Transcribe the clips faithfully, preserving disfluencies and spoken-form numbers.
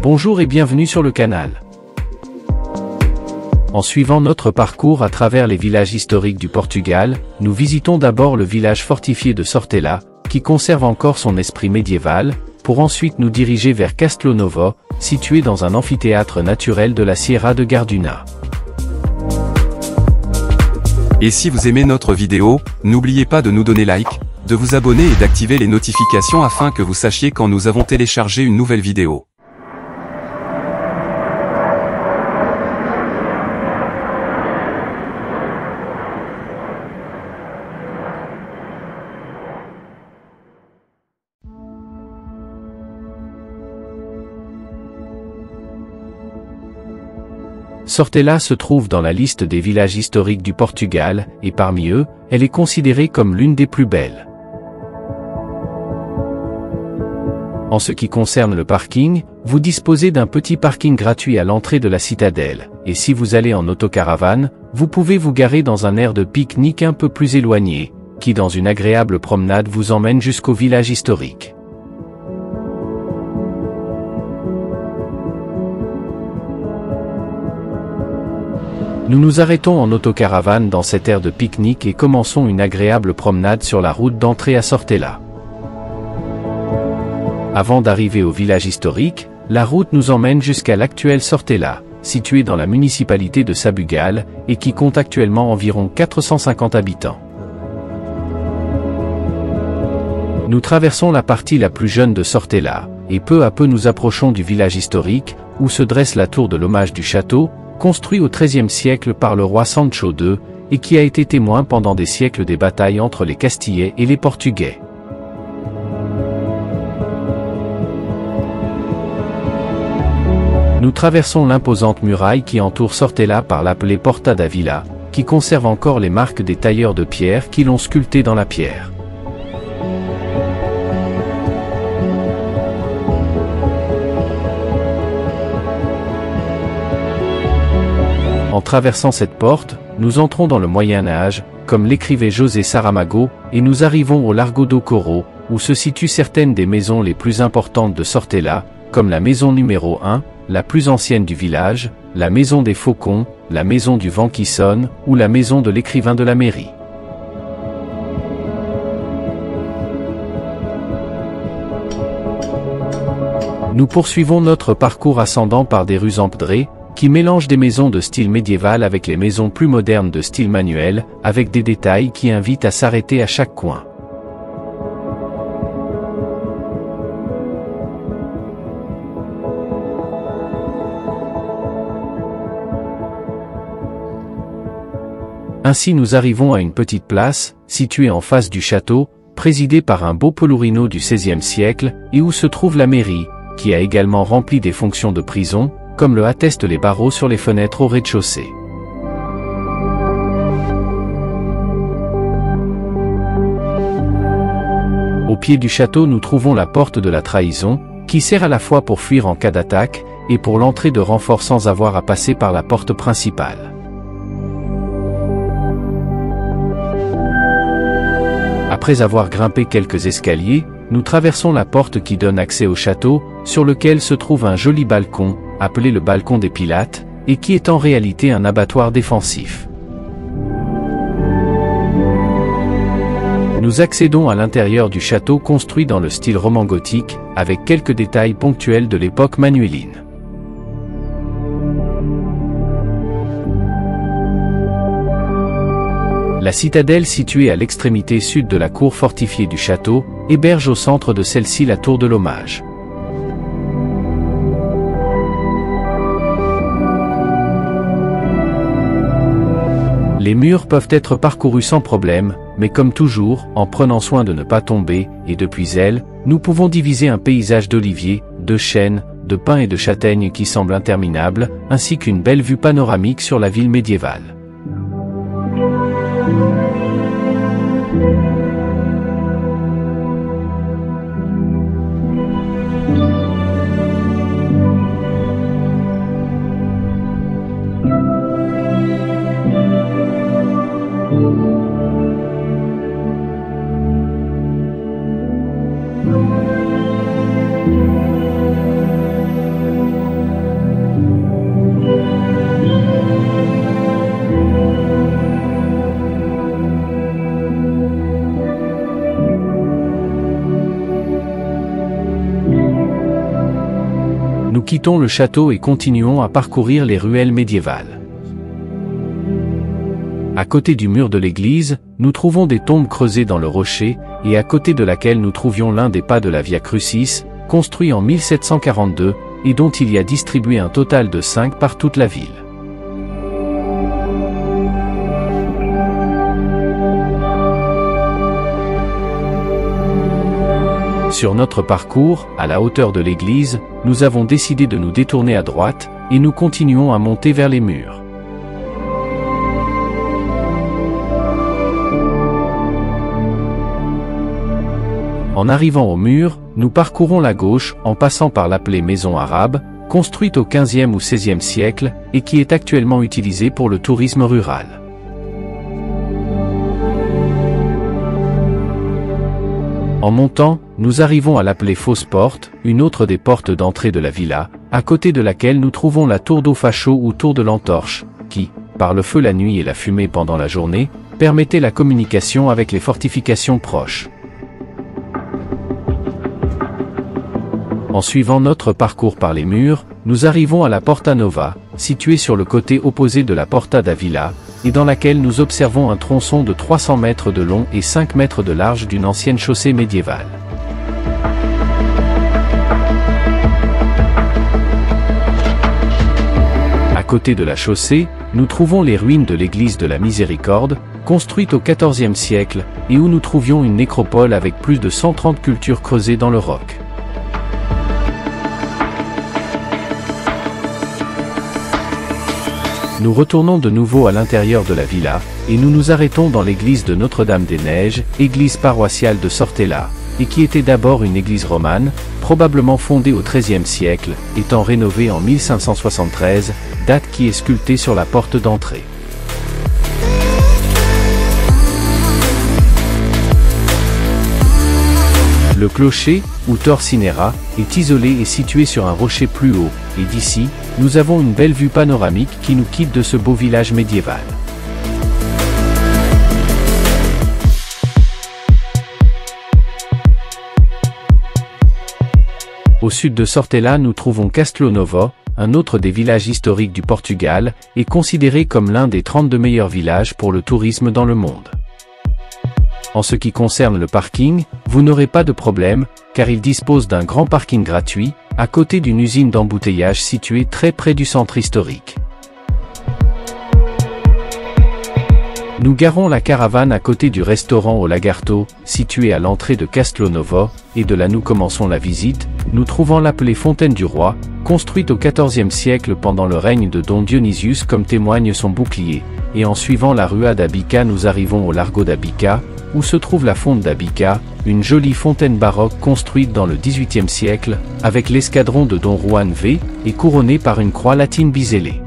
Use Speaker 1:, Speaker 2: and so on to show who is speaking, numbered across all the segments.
Speaker 1: Bonjour et bienvenue sur le canal. En suivant notre parcours à travers les villages historiques du Portugal, nous visitons d'abord le village fortifié de Sortela, qui conserve encore son esprit médiéval, pour ensuite nous diriger vers Castelo Novo, situé dans un amphithéâtre naturel de la Sierra de Garduna.
Speaker 2: Et si vous aimez notre vidéo, n'oubliez pas de nous donner like, de vous abonner et d'activer les notifications afin que vous sachiez quand nous avons téléchargé une nouvelle vidéo.
Speaker 1: Sortela se trouve dans la liste des villages historiques du Portugal, et parmi eux, elle est considérée comme l'une des plus belles. En ce qui concerne le parking, vous disposez d'un petit parking gratuit à l'entrée de la citadelle, et si vous allez en autocaravane, vous pouvez vous garer dans un aire de pique-nique un peu plus éloigné, qui dans une agréable promenade vous emmène jusqu'au village historique. Nous nous arrêtons en autocaravane dans cette aire de pique-nique et commençons une agréable promenade sur la route d'entrée à Sortela. Avant d'arriver au village historique, la route nous emmène jusqu'à l'actuel Sortela, situé dans la municipalité de Sabugal, et qui compte actuellement environ quatre cent cinquante habitants. Nous traversons la partie la plus jeune de Sortela, et peu à peu nous approchons du village historique, où se dresse la tour de l'hommage du château, construit au treizième siècle par le roi Sancho deux, et qui a été témoin pendant des siècles des batailles entre les Castillais et les Portugais. Nous traversons l'imposante muraille qui entoure Sortela par l'appelée Porta da Vila, qui conserve encore les marques des tailleurs de pierre qui l'ont sculptée dans la pierre. En traversant cette porte, nous entrons dans le Moyen-Âge, comme l'écrivait José Saramago, et nous arrivons au Largo do Corro, où se situent certaines des maisons les plus importantes de Sortela, comme la maison numéro un, la plus ancienne du village, la maison des Faucons, la maison du vent qui sonne, ou la maison de l'écrivain de la mairie. Nous poursuivons notre parcours ascendant par des rues empedrées, qui mélange des maisons de style médiéval avec les maisons plus modernes de style manuel, avec des détails qui invitent à s'arrêter à chaque coin. Ainsi nous arrivons à une petite place, située en face du château, présidée par un beau Pelourinho du seizième siècle, et où se trouve la mairie, qui a également rempli des fonctions de prison, comme le attestent les barreaux sur les fenêtres au rez-de-chaussée. Au pied du château nous trouvons la porte de la trahison, qui sert à la fois pour fuir en cas d'attaque, et pour l'entrée de renforts sans avoir à passer par la porte principale. Après avoir grimpé quelques escaliers, nous traversons la porte qui donne accès au château, sur lequel se trouve un joli balcon, appelé le balcon des Pilates, et qui est en réalité un abattoir défensif. Nous accédons à l'intérieur du château construit dans le style roman gothique, avec quelques détails ponctuels de l'époque manuéline. La citadelle située à l'extrémité sud de la cour fortifiée du château, héberge au centre de celle-ci la tour de l'hommage. Les murs peuvent être parcourus sans problème, mais comme toujours, en prenant soin de ne pas tomber, et depuis elles, nous pouvons diviser un paysage d'oliviers, de chênes, de pins et de châtaignes qui semble interminable, ainsi qu'une belle vue panoramique sur la ville médiévale. nous quittons le château et continuons à parcourir les ruelles médiévales. À côté du mur de l'église, nous trouvons des tombes creusées dans le rocher, et à côté de laquelle nous trouvions l'un des pas de la Via Crucis, construit en mille sept cent quarante-deux, et dont il y a distribué un total de cinq par toute la ville. Sur notre parcours, à la hauteur de l'église, nous avons décidé de nous détourner à droite, et nous continuons à monter vers les murs. En arrivant au mur, nous parcourons la gauche en passant par l'appelée maison arabe, construite au quinzième ou seizième siècle, et qui est actuellement utilisée pour le tourisme rural. En montant, nous arrivons à l'appelée fausse porte, une autre des portes d'entrée de la villa, à côté de laquelle nous trouvons la tour d'Aufacho ou tour de l'entorche, qui, par le feu la nuit et la fumée pendant la journée, permettait la communication avec les fortifications proches. En suivant notre parcours par les murs, nous arrivons à la Porta Nova, située sur le côté opposé de la Porta d'Avila, et dans laquelle nous observons un tronçon de trois cents mètres de long et cinq mètres de large d'une ancienne chaussée médiévale. À côté de la chaussée, nous trouvons les ruines de l'église de la Miséricorde, construite au quatorzième siècle, et où nous trouvions une nécropole avec plus de cent trente cultures creusées dans le roc. Nous retournons de nouveau à l'intérieur de la villa, et nous nous arrêtons dans l'église de Notre-Dame-des-Neiges, église paroissiale de Sortella, et qui était d'abord une église romane, probablement fondée au treizième siècle, étant rénovée en mille cinq cent soixante-treize, date qui est sculptée sur la porte d'entrée. Le clocher, ou Torcinera, est isolé et situé sur un rocher plus haut, et d'ici, nous avons une belle vue panoramique qui nous quitte de ce beau village médiéval. Au sud de Sortella, nous trouvons Castelo Novo, un autre des villages historiques du Portugal, et considéré comme l'un des trente-deux meilleurs villages pour le tourisme dans le monde. En ce qui concerne le parking, vous n'aurez pas de problème, car il dispose d'un grand parking gratuit, à côté d'une usine d'embouteillage située très près du centre historique. Nous garons la caravane à côté du restaurant au Lagarto, situé à l'entrée de Castelo Novo, et de là nous commençons la visite, nous trouvant l'appelée Fontaine du Roi, construite au quatorzième siècle pendant le règne de Don Dionysius comme témoigne son bouclier, et en suivant la Rua d'Abica nous arrivons au Largo d'Abica, où se trouve la Fonte d'Abica, une jolie fontaine baroque construite dans le dix-huitième siècle, avec l'escadron de Don Juan V, et couronnée par une croix latine bisellée.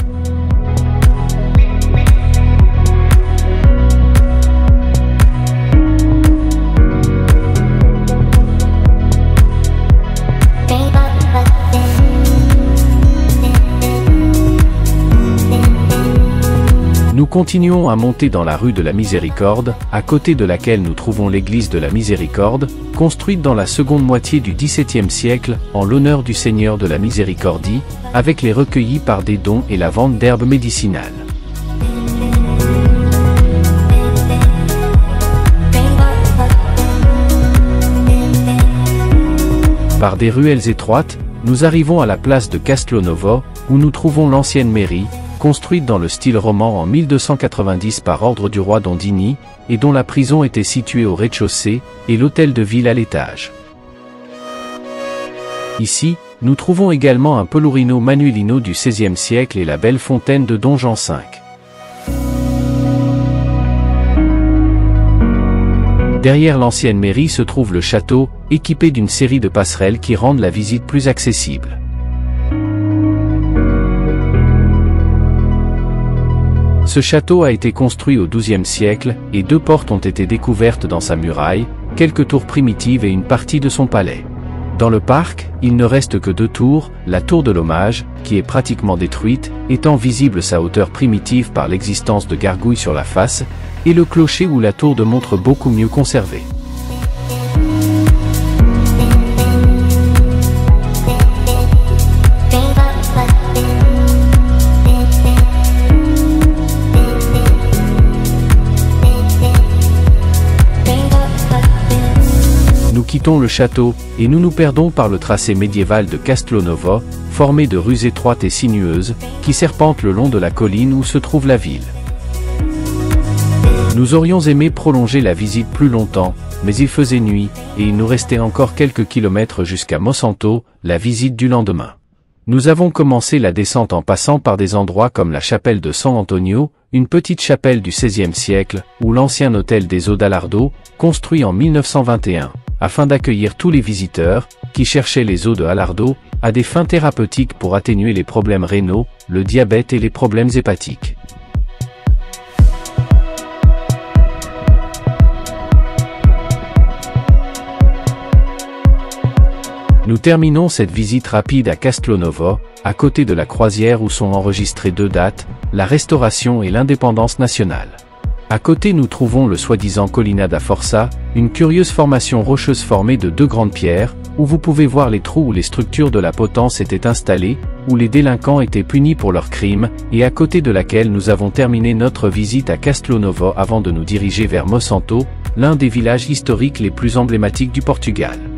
Speaker 1: Nous continuons à monter dans la rue de la Miséricorde, à côté de laquelle nous trouvons l'église de la Miséricorde, construite dans la seconde moitié du dix-septième siècle, en l'honneur du Seigneur de la Miséricordie, avec les recueillis par des dons et la vente d'herbes médicinales. Par des ruelles étroites, nous arrivons à la place de Castelo Novo, où nous trouvons l'ancienne mairie, construite dans le style roman en mille deux cent quatre-vingt-dix par ordre du roi Dondini, et dont la prison était située au rez-de-chaussée, et l'hôtel de ville à l'étage. Ici, nous trouvons également un Pelurino Manuelino du seizième siècle et la belle fontaine de Don Jean cinq. Derrière l'ancienne mairie se trouve le château, équipé d'une série de passerelles qui rendent la visite plus accessible. Ce château a été construit au douzième siècle, et deux portes ont été découvertes dans sa muraille, quelques tours primitives et une partie de son palais. Dans le parc, il ne reste que deux tours, la tour de l'hommage, qui est pratiquement détruite, étant visible sa hauteur primitive par l'existence de gargouilles sur la face, et le clocher où la tour de montre beaucoup mieux conservée. visitons le château, et nous nous perdons par le tracé médiéval de Castelnuovo, formé de rues étroites et sinueuses, qui serpentent le long de la colline où se trouve la ville. Nous aurions aimé prolonger la visite plus longtemps, mais il faisait nuit, et il nous restait encore quelques kilomètres jusqu'à Monsanto, la visite du lendemain. Nous avons commencé la descente en passant par des endroits comme la chapelle de San Antonio, une petite chapelle du seizième siècle, ou l'ancien hôtel des Eaux d'Alardo, construit en mille neuf cent vingt et un, afin d'accueillir tous les visiteurs, qui cherchaient les eaux de Alardo, à des fins thérapeutiques pour atténuer les problèmes rénaux, le diabète et les problèmes hépatiques. Nous terminons cette visite rapide à Castelnuovo, à côté de la croisière où sont enregistrées deux dates, la Restauration et l'Indépendance nationale. À côté nous trouvons le soi-disant Collina da Forza, une curieuse formation rocheuse formée de deux grandes pierres, où vous pouvez voir les trous où les structures de la potence étaient installées, où les délinquants étaient punis pour leurs crimes, et à côté de laquelle nous avons terminé notre visite à Castelnuovo avant de nous diriger vers Monsanto, l'un des villages historiques les plus emblématiques du Portugal.